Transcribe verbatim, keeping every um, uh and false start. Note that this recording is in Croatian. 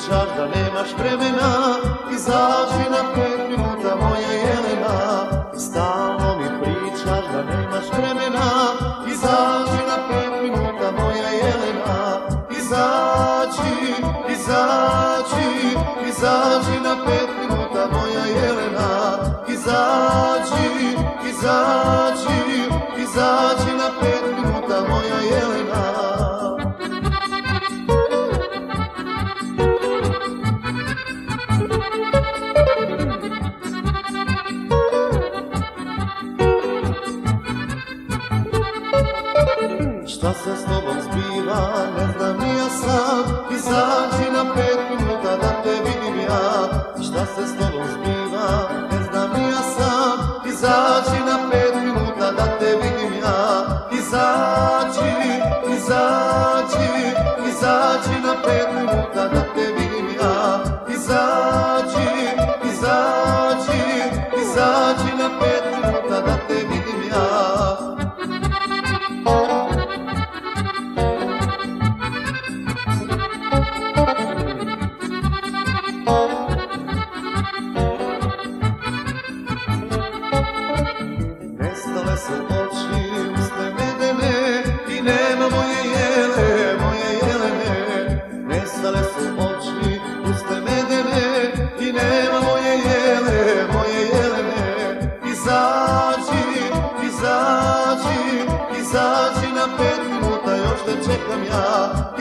pričaš da nemaš vremena, izađi na pet minuta moja Jelena. Stalno mi pričaš da nemaš vremena, izađi na pet minuta moja Jelena. Izađi, izađi, izađi na pet minuta moja Jelena. Izađi, izađi, izađi na pet minuta moja Jelena. Šta se s tobom zbiva, ne znam ni ja sam, izađi na pet minuta da te vidim ja. Šta se s tobom zbiva, ne znam ni ja sam, izađi na pet minuta da te vidim ja. Izađi, izađi, izađi na pet minuta da te vidim ja. Izađi, izađi, izađi na pet minuta da te vidim ja. Nestale su oči, usne medene i nema moje Jele, moje Jelene. Nestale su oči, usne medene i nema moje Jele, moje Jelene. Izađi, izađi, izađi na pet minuta, još te čekam ja.